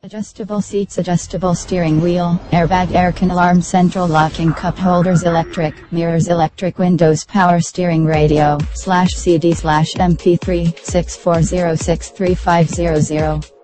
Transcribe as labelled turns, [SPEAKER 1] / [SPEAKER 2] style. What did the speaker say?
[SPEAKER 1] Adjustable seats, adjustable steering wheel, airbag, aircon, alarm, central locking, cup holders, electric mirrors, electric windows, power steering, radio /CD/MP3 640635000.